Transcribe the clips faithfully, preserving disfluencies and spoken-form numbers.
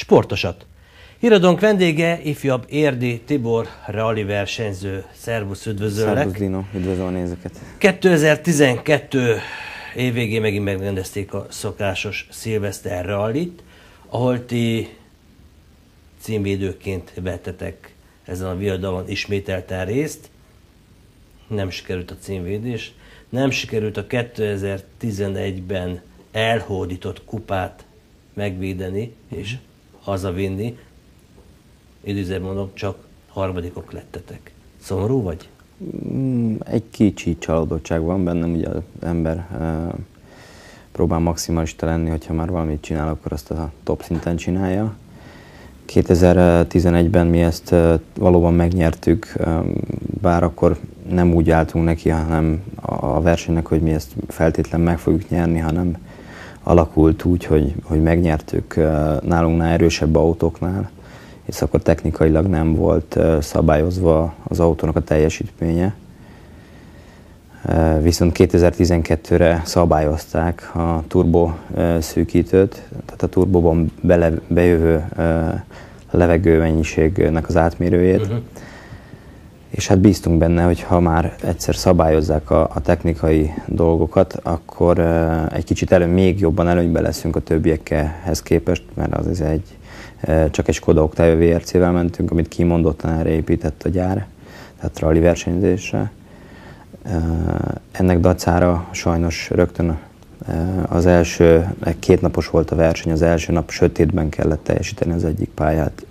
Sportosat. Híradónk vendége, ifjabb Érdi Tibor rally versenyző. Szervusz, üdvözöllek! Szervusz, Dino, üdvözlöm a nézőket! kétezer-tizenkettő évvégén megint megrendezték a szokásos szilveszter rallit, ahol ti címvédőként vettetek ezen a viadalon ismételten részt. Nem sikerült a címvédés, nem sikerült a kétezer-tizenegyben elhódított kupát megvédeni és hazavinni. Idézőben mondom, csak harmadikok lettetek. Szomorú vagy? Egy kicsi csalódottság van bennem, ugye az ember uh, próbál maximalista lenni, hogyha már valamit csinál, akkor azt a top szinten csinálja. kétezer-tizenegyben mi ezt uh, valóban megnyertük, um, bár akkor nem úgy álltunk neki, hanem a versenynek, hogy mi ezt feltétlenül meg fogjuk nyerni, hanem alakult úgy, hogy, hogy megnyertük uh, nálunknál erősebb autóknál, és akkor technikailag nem volt uh, szabályozva az autónak a teljesítménye. Uh, viszont kétezer-tizenkettőre szabályozták a turbo uh, szűkítőt, tehát a turbóban bele, bejövő uh, levegőmennyiségnek az átmérőjét. Uh-huh. És hát bíztunk benne, hogy ha már egyszer szabályozzák a, a technikai dolgokat, akkor uh, egy kicsit elő, még jobban előnyben leszünk a többiekhez képest, mert az egy, uh, csak egy Skoda Octavia vé er cé-vel mentünk, amit kimondottan erre épített a gyár, tehát rally versenyzésre. Uh, ennek dacára sajnos rögtön uh, az első, két napos volt a verseny, az első nap sötétben kellett teljesíteni az egyik pályát.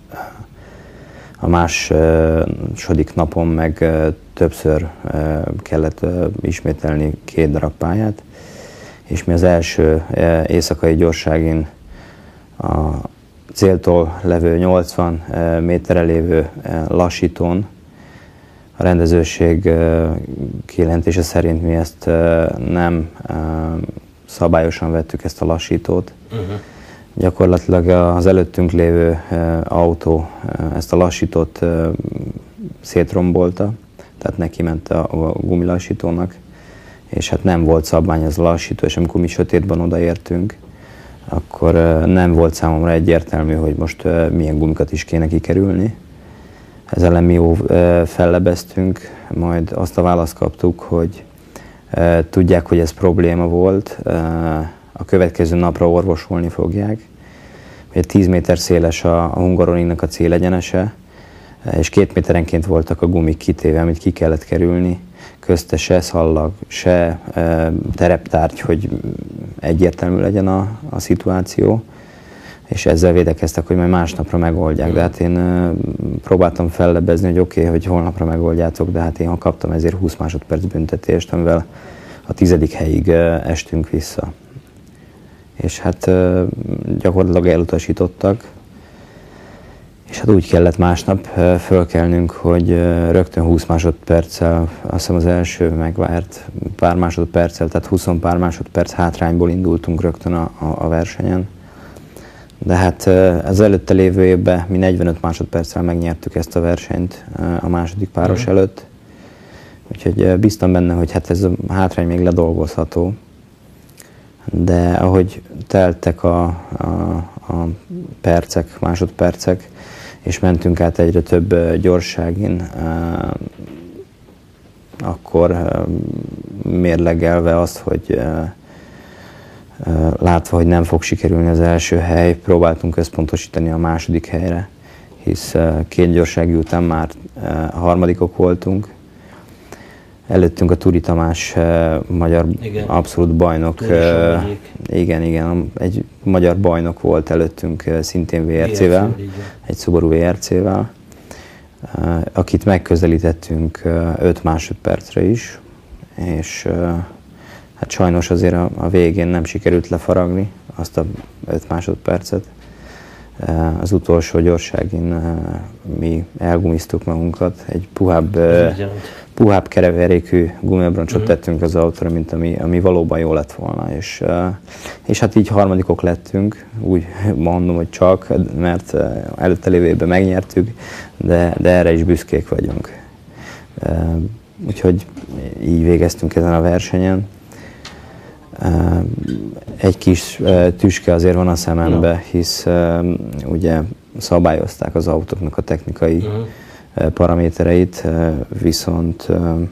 A második napon meg többször kellett ismételni két darab pályát, és mi az első éjszakai gyorságin a céltól levő nyolcvan méterre lévő lassítón a rendezőség kijelentése szerint mi ezt nem szabályosan vettük, ezt a lassítót. Uh-huh. Gyakorlatilag az előttünk lévő autó ezt a lassítót szétrombolta, tehát neki ment a gumilassítónak, és hát nem volt szabvány ez a lassító, és amikor mi sötétben odaértünk, akkor nem volt számomra egyértelmű, hogy most milyen gumikat is kéne kikerülni. Ez ellen mi jó fellebeztünk, majd azt a választ kaptuk, hogy tudják, hogy ez probléma volt, a következő napra orvosolni fogják. Ugye tíz méter széles a, a Hungaroringnak a célegyenese, és két méterenként voltak a gumik kitéve, amit ki kellett kerülni. Közte se szallag, se e, tereptárgy, hogy egyértelmű legyen a, a szituáció. És ezzel védekeztek, hogy majd másnapra megoldják. De hát én e, próbáltam fellebezni, hogy oké, okay, hogy holnapra megoldjátok, de hát én kaptam ezért húsz másodperc büntetést, amivel a tizedik helyig e, estünk vissza. És hát gyakorlatilag elutasítottak, és hát úgy kellett másnap fölkelnünk, hogy rögtön húsz másodperccel, azt hiszem az első megvárt pár másodperccel, tehát húsz pár másodperc hátrányból indultunk rögtön a, a versenyen. De hát az előtte lévő évben mi negyvenöt másodperccel megnyertük ezt a versenyt a második páros mm. előtt. Úgyhogy bíztam benne, hogy hát ez a hátrány még ledolgozható. De ahogy teltek a, a, a percek, másodpercek, és mentünk át egyre több gyorságin, akkor mérlegelve azt, hogy látva, hogy nem fog sikerülni az első hely, próbáltunk összpontosítani a második helyre, hisz két gyorsági után már harmadikok voltunk. Előttünk a Turi Tamás, magyar igen. abszolút bajnok, igen, igen, egy magyar bajnok volt előttünk, szintén vé er cé-vel, egy Subaru vé er cé-vel, akit megközelítettünk öt másodpercre is, és hát sajnos azért a, a végén nem sikerült lefaragni azt a öt másodpercet. Az utolsó gyorságin mi elgumiztuk magunkat, egy puhább, puhább kereverékű gumibroncsot uh-huh. tettünk az autóra, mint ami, ami valóban jó lett volna. És, és hát így harmadikok lettünk, úgy mondom, hogy csak, mert előtte lévő évben megnyertük, de, de erre is büszkék vagyunk. Úgyhogy így végeztünk ezen a versenyen. Egy kis tüske azért van a szemembe, hisz ugye szabályozták az autóknak a technikai uh-huh. paramétereit, viszont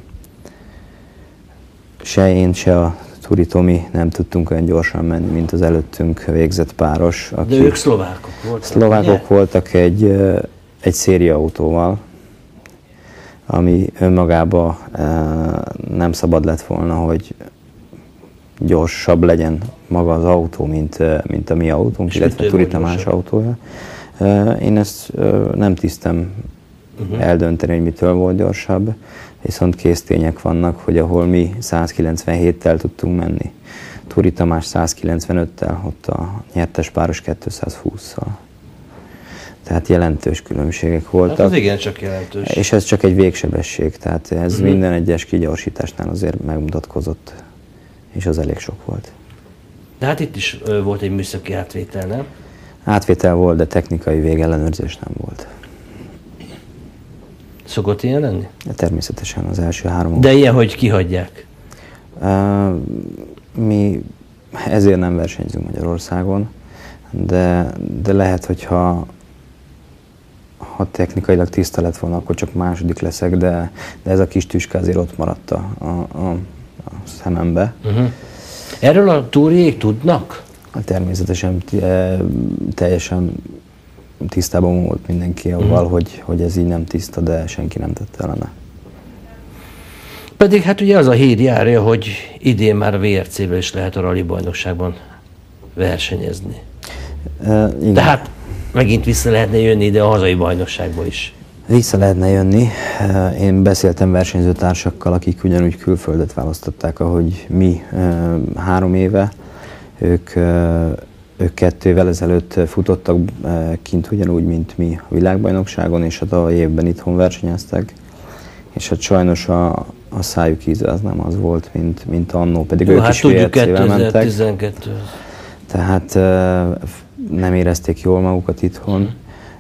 se én, se a Turi Tomi nem tudtunk olyan gyorsan menni, mint az előttünk végzett páros. De ők szlovákok voltak. Szlovákok ugye? voltak egy, egy szériaautóval, ami önmagában nem szabad lett volna, hogy gyorsabb legyen maga az autó, mint, mint a mi autónk, illetve Turi Tamás autója. Én ezt nem tisztem uh-huh. eldönteni, hogy mitől volt gyorsabb, viszont késztények vannak, hogy ahol mi százkilencvenhéttel tudtunk menni, Turi Tamás százkilencvenöttel, ott a nyertes páros kétszázhússzal. Tehát jelentős különbségek voltak. Hát az igen, csak jelentős. És ez csak egy végsebesség, tehát ez uh-huh. minden egyes kigyorsításnál azért megmutatkozott, és az elég sok volt. De hát itt is ö, volt egy műszaki átvétel, nem? Átvétel volt, de technikai végellenőrzés nem volt. Szokott ilyen lenni? Természetesen az első három. De ilyen, hogy kihagyják? Uh, mi ezért nem versenyzünk Magyarországon, de, de lehet, hogyha ha technikailag tiszta lett volna, akkor csak második leszek, de, de ez a kis tüske azért ott maradt a, a, a, a szemembe. Uh-huh. Erről a túriék tudnak? Természetesen teljesen tisztában volt mindenki avval, uh-huh. hogy, hogy ez így nem tiszta, de senki nem tette ellene. Pedig hát ugye az a hír járja, hogy idén már a vé er cé-vel is lehet a rali bajnokságban versenyezni. Uh, igen. Tehát megint vissza lehetne jönni ide a hazai bajnokságba is. Vissza lehetne jönni. Én beszéltem versenyzőtársakkal, akik ugyanúgy külföldet választották, ahogy mi három éve. Ők, ők kettővel ezelőtt futottak kint ugyanúgy, mint mi a világbajnokságon, és a tavalyi évben itthon versenyeztek. És hát sajnos a, a szájuk íze az nem az volt, mint, mint annó, pedig Jó, ők hát is vé er cé-vel mentek. kétezer-tizenkettő. Tehát nem érezték jól magukat itthon.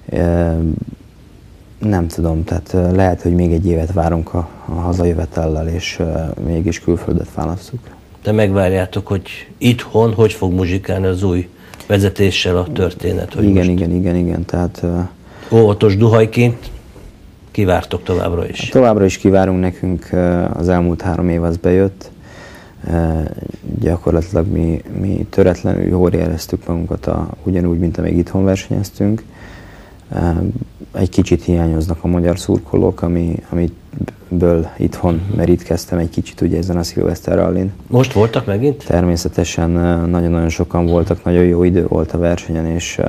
Nem tudom, tehát lehet, hogy még egy évet várunk a, a hazajövetellel, és mégis külföldet válasszuk. De megvárjátok, hogy itthon hogy fog muzsikálni az új vezetéssel a történet? Hogy igen, most igen, igen, igen, tehát... óvatos duhajként kivártok továbbra is? Továbbra is kivárunk, nekünk az elmúlt három év az bejött. Gyakorlatilag mi, mi töretlenül jól éreztük magunkat, a, ugyanúgy, mint amíg itthon versenyeztünk. Egy kicsit hiányoznak a magyar szurkolók, ami, amiből itthon uh-huh. merítkeztem egy kicsit ugye ezen a Szilveszter rallin. Most voltak megint? Természetesen nagyon-nagyon sokan voltak, nagyon jó idő volt a versenyen, és,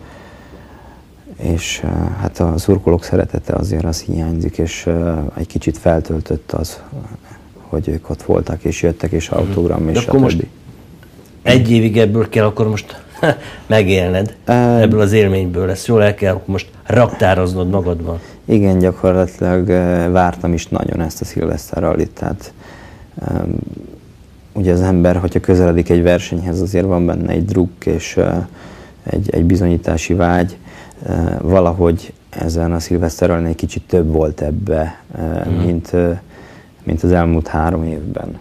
és hát a szurkolók szeretete azért az hiányzik, és egy kicsit feltöltött az, hogy ők ott voltak, és jöttek, és autogram, és akkor most egy évig ebből kell akkor most megélned, ebből az élményből, ezt jól el kell most raktároznod magadban. Igen, gyakorlatilag vártam is nagyon ezt a Szilveszter rallit, tehát um, ugye az ember, hogyha közeledik egy versenyhez, azért van benne egy drukk és uh, egy, egy bizonyítási vágy, uh, valahogy ezen a Szilveszter rallin egy kicsit több volt ebbe, uh, mm. mint, uh, mint az elmúlt három évben.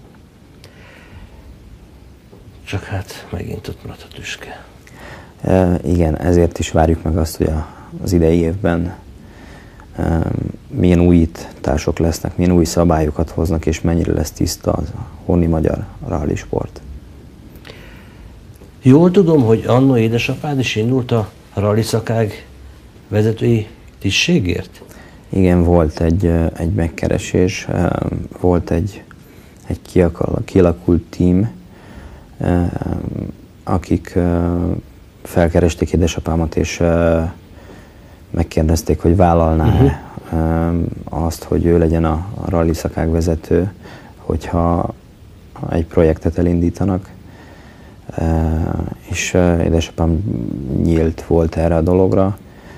Csak hát megint ott maradt a tüske. E, igen, ezért is várjuk meg azt, hogy a, az idei évben e, milyen újítások lesznek, milyen új szabályokat hoznak, és mennyire lesz tiszta az a honi magyar rally sport. Jól tudom, hogy anno édesapád is indult a rally szakág vezetői tisztségért? Igen, volt egy, egy megkeresés, volt egy, egy kialakult tím, akik felkeresték édesapámat, és megkérdezték, hogy vállalná-e uh-huh. azt, hogy ő legyen a rally szakág vezető, hogyha egy projektet elindítanak. És édesapám nyílt volt erre a dologra.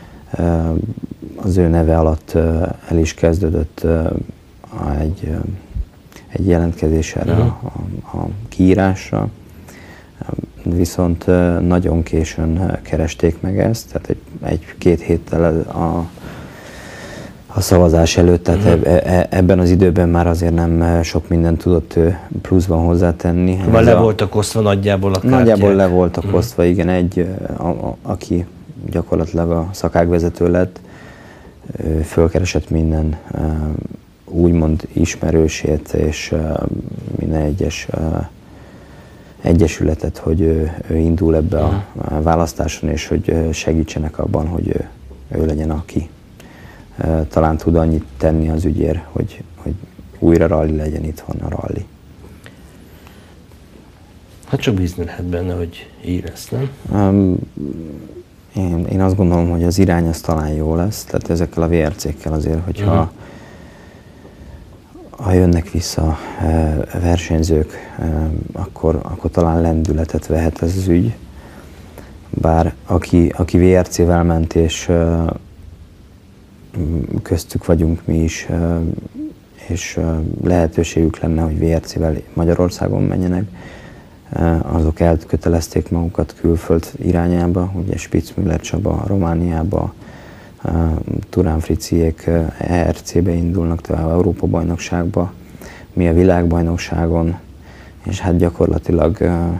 Az ő neve alatt el is kezdődött egy, egy jelentkezés erre uh-huh. a, a kiírásra. Viszont nagyon későn keresték meg ezt, tehát egy-két egy, héttel a, a szavazás előtt, tehát uh-huh. ebben az időben már azért nem sok mindent tudott pluszban hozzátenni. Már le a... voltak osztva nagyjából a kártyák. Nagyjából le voltak uh-huh. osztva, igen, egy, a, a, aki gyakorlatilag a szakágvezető lett, fölkeresett minden úgymond ismerősét és minden egyes egyesületet, hogy ő, ő indul ebbe uh-huh. a választáson, és hogy segítsenek abban, hogy ő, ő legyen aki talán tud annyit tenni az ügyért, hogy, hogy újra ralli legyen itthon a ralli. Hát csak bízni lehet benne, hogy így lesz, nem? Um, én, én azt gondolom, hogy az irány az talán jó lesz, tehát ezekkel a vé er cékkel azért, hogyha uh-huh. ha jönnek vissza e, versenyzők, e, akkor, akkor talán lendületet vehet ez az ügy. Bár aki, aki vé er cével ment, és e, köztük vagyunk mi is, e, és e, lehetőségük lenne, hogy vé er cével Magyarországon menjenek, e, azok elkötelezték magukat külföld irányába, ugye Spitzmüller Csaba Romániába, Turán Friciék e er cébe indulnak, tovább Európa-bajnokságba, mi a világbajnokságon, és hát gyakorlatilag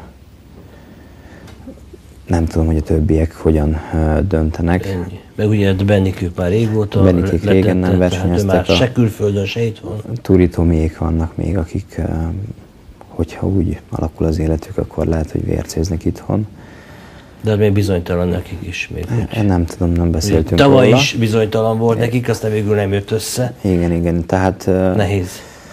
nem tudom, hogy a többiek hogyan döntenek. Ennyi. Meg ugye Bennikők már régóta Bennikék régen nem versenyeztek. Már se külföldön, se itthon. Turitomiék vannak még, akik, hogyha úgy alakul az életük, akkor lehet, hogy vé er céznek itthon. De még bizonytalan nekik is még. Én nem tudom, nem beszéltünk Tavaly róla. Is bizonytalan volt nekik, aztán végül nem jött össze. Igen, igen, tehát... Nehéz.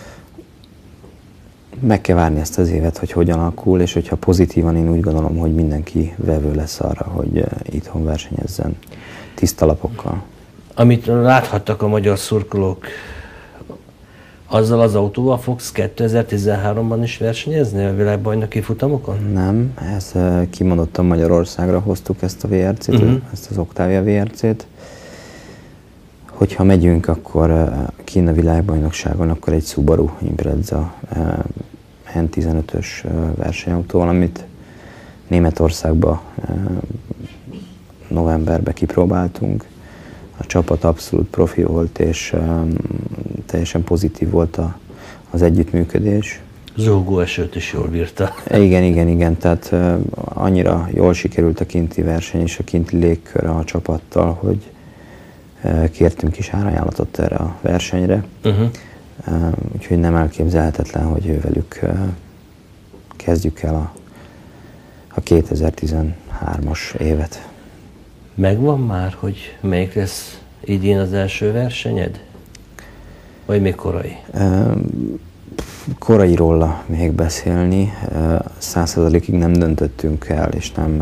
Meg kell várni ezt az évet, hogy hogyan alakul, és hogyha pozitívan, én úgy gondolom, hogy mindenki vevő lesz arra, hogy itthon versenyezzen tiszta lapokkal. Amit láthattak a magyar szurkolók, azzal az autóval fogsz kétezer-tizenháromban is versenyezni a világbajnoki futamokon? Nem, ez kimondottan Magyarországra hoztuk ezt a vé er cét, uh-huh. ezt az Octavia vé er cét. Hogyha megyünk, akkor kint a világbajnokságon, akkor egy Subaru Impreza en tizenötös versenyautóval, amit Németországban novemberben kipróbáltunk. A csapat abszolút profi volt, és um, teljesen pozitív volt a, az együttműködés. Zúgó esőt is jól bírta. Igen, igen, igen, tehát uh, annyira jól sikerült a kinti verseny és a kinti légkör a csapattal, hogy uh, kértünk is árajánlatot erre a versenyre. Uh-huh. Uh, úgyhogy nem elképzelhetetlen, hogy ővelük uh, kezdjük el a, a kétezer-tizenhármas évet. Megvan már, hogy melyik lesz idén az első versenyed? Vagy még korai? Korai róla még beszélni. Száz százalékig nem döntöttünk el, és nem,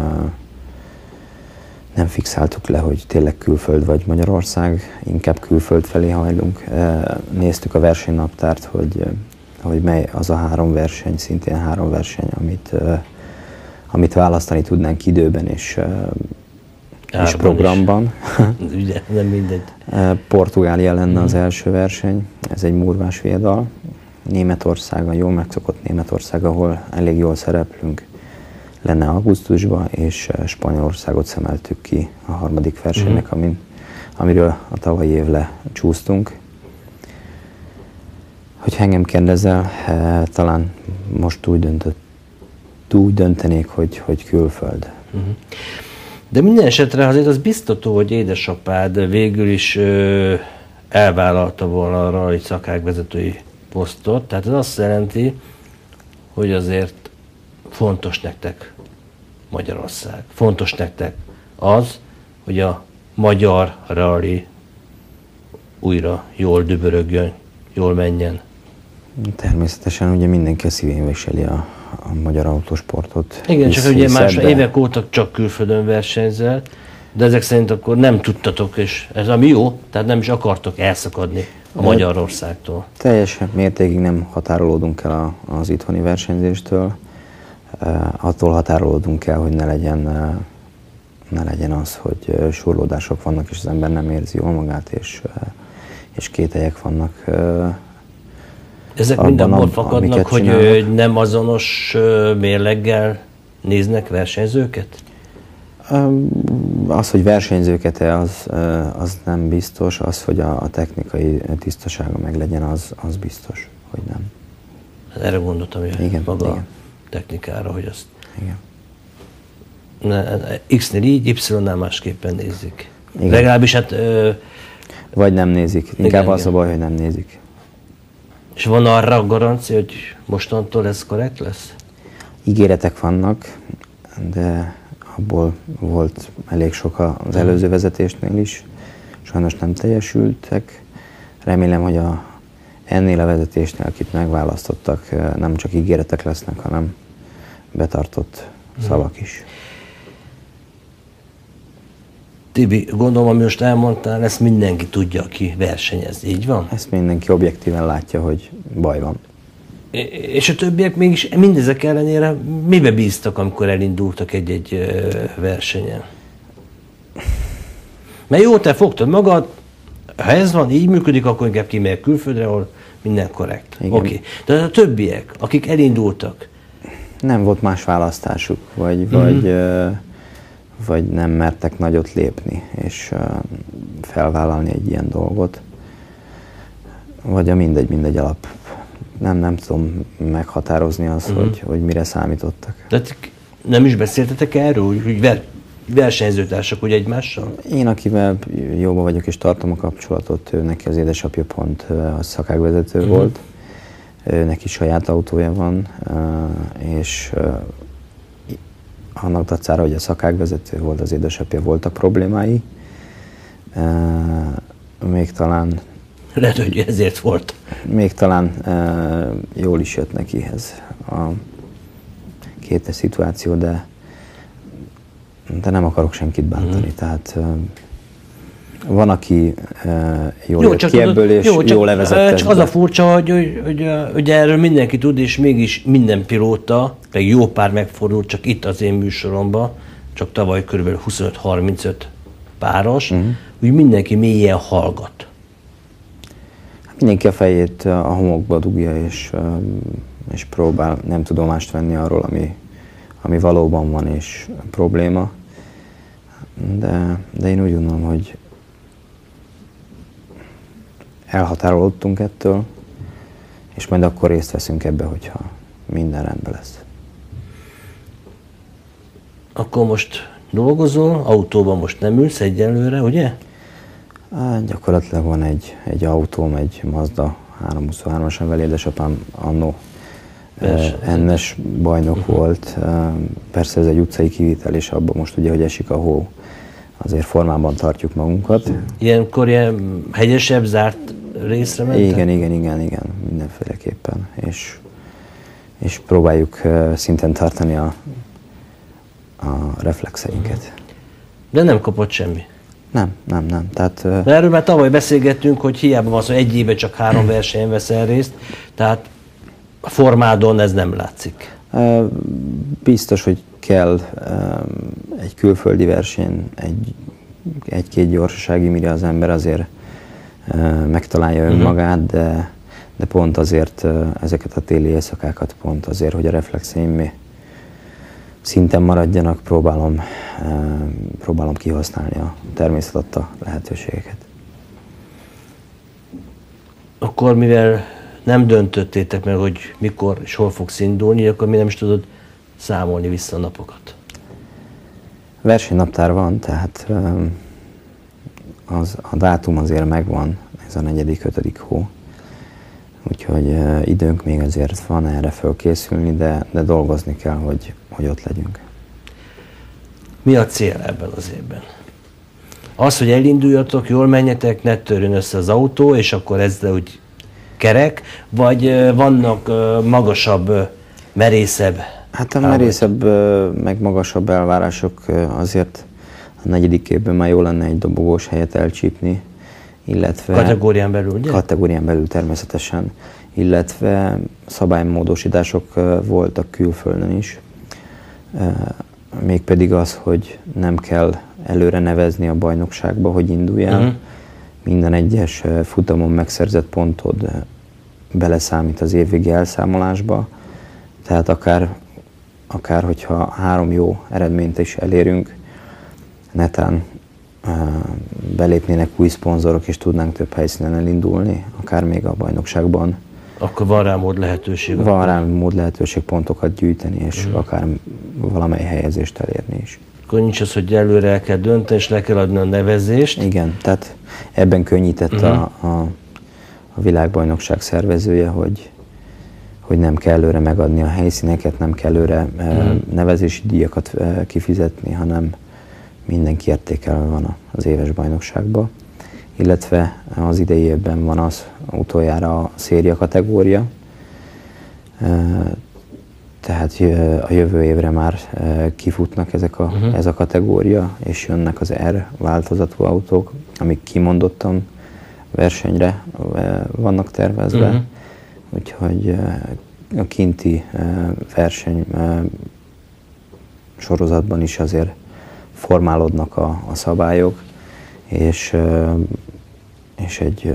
nem fixáltuk le, hogy tényleg külföld vagy Magyarország. Inkább külföld felé hajlunk. Néztük a versenynaptárt, hogy, hogy mely az a három verseny, szintén három verseny, amit, amit választani tudnánk időben, és és programban. Ugye, nem mindegy. Portugália lenne az első verseny, ez egy murvás viadal. Németország, a jól megszokott Németország, ahol elég jól szereplünk, lenne augusztusban, és Spanyolországot szemeltük ki a harmadik versenynek, uh-huh. amin, amiről a tavalyi év lecsúsztunk. Hogyha engem kérdezel, talán most úgy, döntött, úgy döntenék, hogy, hogy külföld. Uh-huh. De minden esetre azért az biztató, hogy édesapád végül is ö, elvállalta volna arra egy szakágvezetői posztot. Tehát ez azt jelenti, hogy azért fontos nektek Magyarország. Fontos nektek az, hogy a magyar rally újra jól dübörögjön, jól menjen. Természetesen ugye mindenki a szívén viseli a a magyar autósportot. Igen, csak ugye más évek óta csak külföldön versenyzel, de ezek szerint akkor nem tudtatok, és ez ami jó, tehát nem is akartok elszakadni a Magyarországtól. Teljes mértékig nem határolódunk el a, az itthoni versenyzéstől. Uh, attól határolódunk el, hogy ne legyen, uh, ne legyen az, hogy uh, surlódások vannak, és az ember nem érzi jól magát, és, uh, és kételyek vannak. Uh, Ezek mind abból fakadnak, hogy csinálnak. Nem azonos mérleggel néznek versenyzőket? Az, hogy versenyzőket-e, az, az nem biztos, az, hogy a, a technikai tisztasága meg legyen, az, az biztos, hogy nem. Erre gondoltam, hogy igen, maga igen. technikára, hogy azt igen. X-nél így, Y-nál másképpen nézik. Igen. Legalábbis hát... Ö, Vagy nem nézik, inkább igen, az igen. a baj, hogy nem nézik. És van arra a garancia, hogy mostantól ez korrekt lesz? Ígéretek vannak, de abból volt elég sok az előző vezetésnél is. Sajnos nem teljesültek. Remélem, hogy a, ennél a vezetésnél, akit megválasztottak, nem csak ígéretek lesznek, hanem betartott szavak is. Tibi, gondolom, ami most elmondtál, ezt mindenki tudja, aki versenyez, így van? Ezt mindenki objektíven látja, hogy baj van. És a többiek mégis mindezek ellenére mibe bíztak, amikor elindultak egy-egy versenyen? Mert jó, te fogtad magad, ha ez van, így működik, akkor inkább kimegyek külföldre, ahol minden korrekt. Oké. Okay. De a többiek, akik elindultak? Nem volt más választásuk, vagy, mm-hmm. vagy, vagy nem mertek nagyot lépni, és felvállalni egy ilyen dolgot. Vagy a mindegy, mindegy alap. Nem, nem tudom meghatározni azt, uh-huh. hogy, hogy mire számítottak. Tehát nem is beszéltetek erről, hogy ver, versenyzőtársak ugye egymással? Én, akivel jóban vagyok és tartom a kapcsolatot, ő, neki az édesapja pont a szakágvezető uh-huh. volt, ő, neki saját autója van, és annak dacára, hogy a szakágvezető volt, az édesapja, voltak problémái. Még talán Lehet, hogy ezért volt. Még talán e, jól is jött neki ez a két szituáció, de, de nem akarok senkit bántani. Mm. Tehát e, van, aki e, jól jó, jött ki ebből, és jó, jól levezette. Csak az a furcsa, hogy, hogy, hogy, hogy erről mindenki tud, és mégis minden pilóta, meg jó pár megfordult, csak itt az én műsoromban, csak tavaly kb. huszonöt-harmincöt páros, mm. úgy mindenki mélyen hallgat. Mindenki a fejét a homokba dugja, és, és próbál nem tudomást venni arról, ami, ami valóban van és probléma. De, de én úgy gondolom, hogy elhatárolódtunk ettől, és majd akkor részt veszünk ebbe, hogyha minden rendben lesz. Akkor most dolgozol, autóban most nem ülsz egyelőre, ugye? Hát, gyakorlatilag van egy, egy autóm, egy Mazda háromszázhuszonhárom-as, amivel édesapám annó ennes bajnok uh-huh. volt. Persze ez egy utcai kivitel, és abban most ugye, hogy esik a hó, azért formában tartjuk magunkat. Ilyenkor ilyen hegyesebb, zárt részre mentek? Igen, igen, igen, igen, mindenféleképpen. És, és próbáljuk szinten tartani a, a reflexeinket. De nem kapott semmi? Nem, nem, nem. Tehát, De erről már tavaly beszélgettünk, hogy hiába van szó, egy éve csak három versenyen veszel részt, tehát a formádon ez nem látszik. Biztos, hogy kell egy külföldi verseny, egy, egy-két gyorsasági, mire az ember azért megtalálja önmagát, de, de pont azért ezeket a téli éjszakákat pont azért, hogy a reflexeim szinten maradjanak, próbálom, próbálom kihasználni a természet adta lehetőségeket. Akkor mivel nem döntöttétek meg, hogy mikor és hol fogsz indulni, akkor mi nem is tudod számolni vissza a napokat? Versenynaptár van, tehát az, a dátum azért megvan, ez a negyedik, ötödik hó. Úgyhogy időnk még azért van erre fölkészülni, de, de dolgozni kell, hogy, hogy ott legyünk. Mi a cél ebben az évben? Az, hogy elinduljatok, jól menjetek, ne törjön össze az autó, és akkor ezzel úgy kerek, vagy vannak magasabb, merészebb? Hát a merészebb, meg magasabb elvárások azért a negyedik évben már jó lenne egy dobogós helyet elcsípni, illetve... Kategórián belül, ugye? Kategórián belül természetesen, illetve szabálymódosítások voltak külföldön is. Mégpedig az, hogy nem kell előre nevezni a bajnokságba, hogy induljál. Uh-huh. Minden egyes futamon megszerzett pontod beleszámít az évvégi elszámolásba. Tehát akár, akár hogyha három jó eredményt is elérünk, netán belépnének új szponzorok, és tudnánk több helyszínen elindulni, akár még a bajnokságban. Akkor van rá mód lehetőség? Van rá mód lehetőség pontokat gyűjteni, és uh-huh. akár valamely helyezést elérni is. Akkor nincs az, hogy előre el kell dönteni, és le kell adni a nevezést? Igen, tehát ebben könnyített uh-huh. a, a, a világbajnokság szervezője, hogy, hogy nem kell előre megadni a helyszíneket, nem kell előre uh-huh. nevezési díjakat kifizetni, hanem mindenki értékelve van az éves bajnokságban. Illetve az idei évben van az utoljára a széria kategória, tehát a jövő évre már kifutnak ezek a, uh-huh. ez a kategória, és jönnek az R változatú autók, amik kimondottan versenyre vannak tervezve, uh-huh. úgyhogy a kinti verseny sorozatban is azért formálódnak a, a szabályok, és, és egy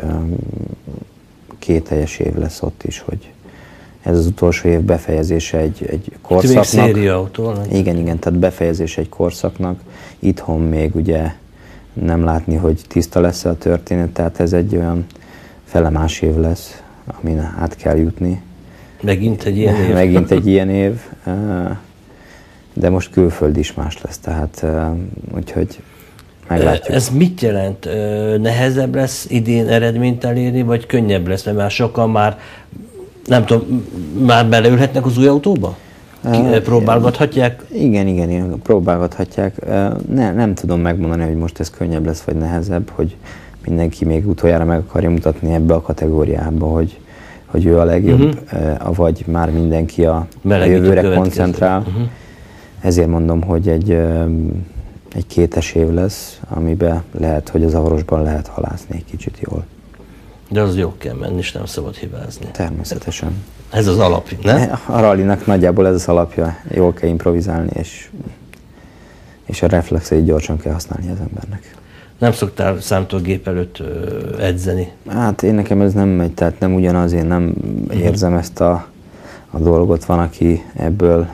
kételjes év lesz ott is, hogy ez az utolsó év befejezése egy, egy korszaknak. Szériaautó? Igen, igen, tehát befejezése egy korszaknak. Itthon még ugye nem látni, hogy tiszta lesz a történet, tehát ez egy olyan felemás év lesz, amin át kell jutni. Megint egy ilyen év? Megint egy ilyen év, de most külföld is más lesz, tehát úgyhogy meglátjuk. Ez mit jelent? Nehezebb lesz idén eredményt elérni, vagy könnyebb lesz, mert már sokan már, nem tudom, már beleülhetnek az új autóba? Uh, próbálgathatják? Igen, igen, igen, próbálgathatják. Ne, nem tudom megmondani, hogy most ez könnyebb lesz, vagy nehezebb, hogy mindenki még utoljára meg akarja mutatni ebbe a kategóriába, hogy, hogy ő a legjobb, uh-huh. vagy már mindenki a, a jövőre koncentrál. Uh-huh. Ezért mondom, hogy egy, egy kétes év lesz, amiben lehet, hogy az Zavarosban lehet halászni egy kicsit jól. De az jó kell menni, és nem szabad hibázni. Természetesen. Ez az alapja, ne? A rallinak nagyjából ez az alapja. Jól kell improvizálni, és, és a reflexeit gyorsan kell használni az embernek. Nem szoktál számítógép előtt edzeni? Hát én nekem ez nem megy, tehát nem ugyanaz, én nem uh-huh. érzem ezt a, a dolgot. Van, aki ebből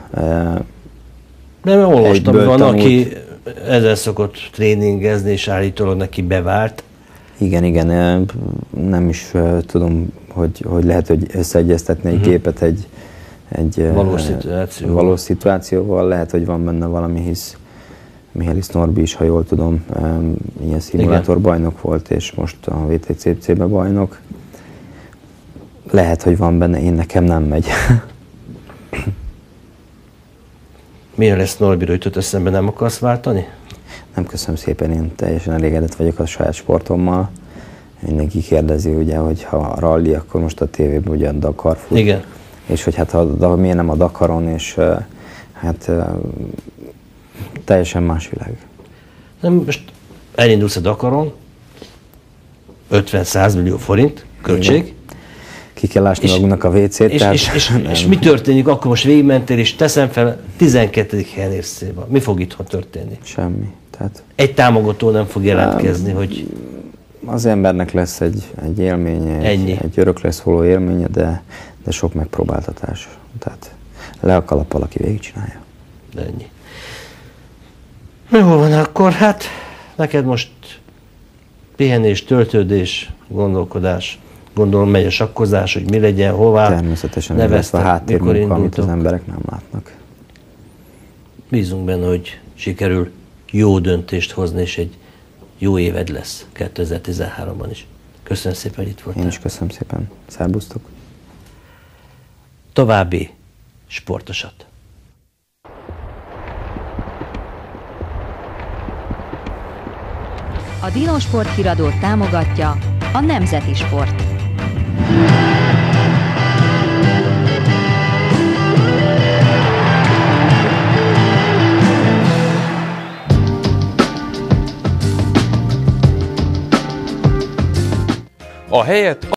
De mert olvastam, van, tanult. Aki ezzel szokott tréningezni, és állítólag neki bevált. Igen, igen, nem is tudom, hogy, hogy lehet, hogy összeegyeztetni egy uh-huh. képet egy, egy valós, szituáció. valós szituációval. Lehet, hogy van benne valami, hisz Mihály Norbi is, ha jól tudom, ilyen szimulátorbajnok volt, és most a vé té cé cé-be bajnok. Lehet, hogy van benne, én nekem nem megy. Milyen lesz Norbiról jutott eszembe, nem akarsz váltani? Nem, köszönöm szépen, én teljesen elégedett vagyok a saját sportommal. Mindenki kérdezi, ugye, hogy ha a rally, akkor most a tévében ugye a Dakar fut. Igen. És hogy hát ha, miért nem a Dakaron, és hát teljesen más világ. Nem, most elindulsz a Dakaron, ötven-száz millió forint költség. Igen. Ki kell ásni magunknak a vécét. És, tehát és, és, és mi történik, akkor most végigmentél, és teszem fel, tizenkettedik helyen érsz célba. Mi fog itthon történni? Semmi. Tehát, egy támogató nem fog jelentkezni, um, hogy... Az embernek lesz egy, egy élménye, egy, egy örökre szóló élménye, de, de sok megpróbáltatás. Tehát le a kalappal, aki végigcsinálja. De ennyi. Jó van, akkor hát neked most pihenés, töltődés, gondolkodás. Gondolom megy a sakkozás, hogy mi legyen, hová. Természetesen neveztek, a háttérmunka, amit az emberek nem látnak. Bízunk benne, hogy sikerül jó döntést hozni, és egy jó éved lesz kétezer-tizenháromban is. Köszönöm szépen, hogy itt voltál. Én is köszönöm szépen. Szerbusztok. További sportosat. A Dinosport híradót támogatja a Nemzeti Sport. A helyet